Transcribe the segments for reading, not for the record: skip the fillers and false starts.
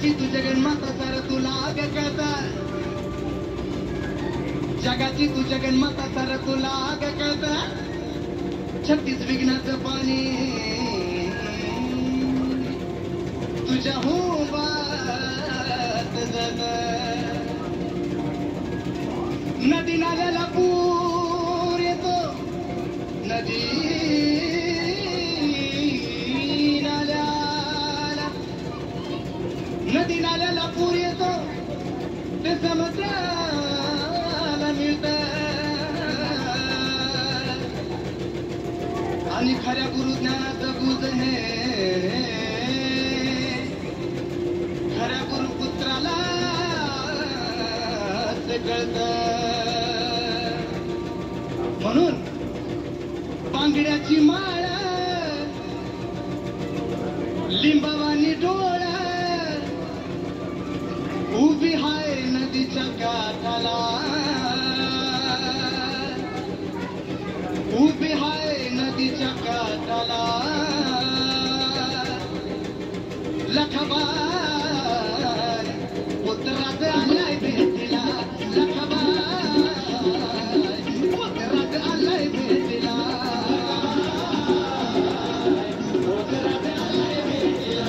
जगाची तू जगन्माता सार तुला कळता जगाची तू जगन्माता सार तुला कळता 36 विघ्नाचं पाणी तुझ्या होवात जात नदी नाल्याला पूर येतो नदी नाल्याला पूर येतो ते समुद्राला मिळत आणि खऱ्या गुरुज्ञानाचं गुज हे खऱ्या गुरुपुत्राला ते कळत म्हणून पांगड्याची माळ लिंबावानी डोळा उभी हाय नदीच्या काठाला उभी हाय नदीच्या काठाला लखबार उत्तरात आलाय भेटीला लखबार उत्तरात आलाय भेटीला उत्तरात आलाय भेटीला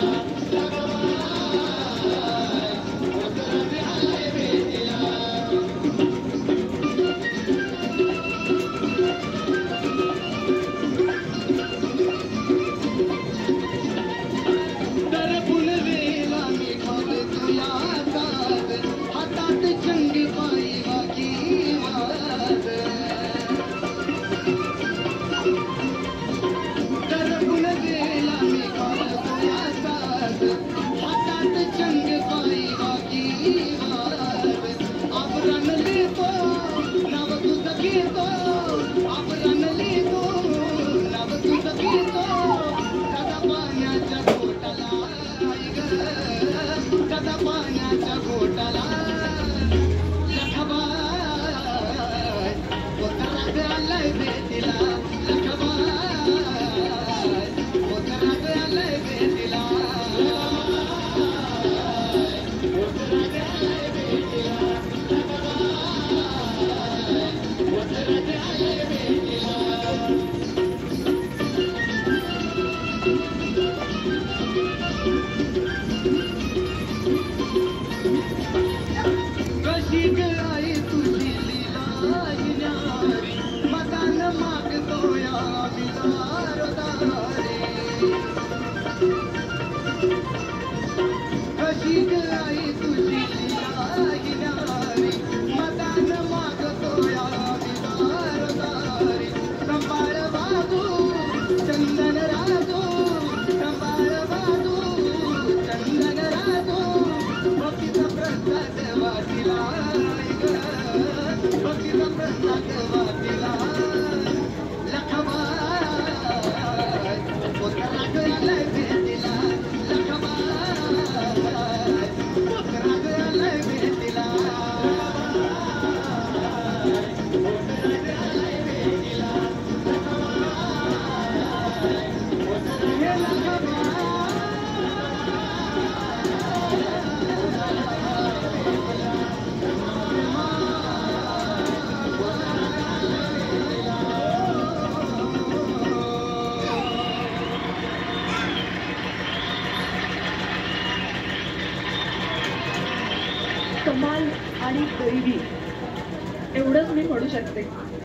कमाल आणि गरिबी एवढंच मी म्हणू शकते.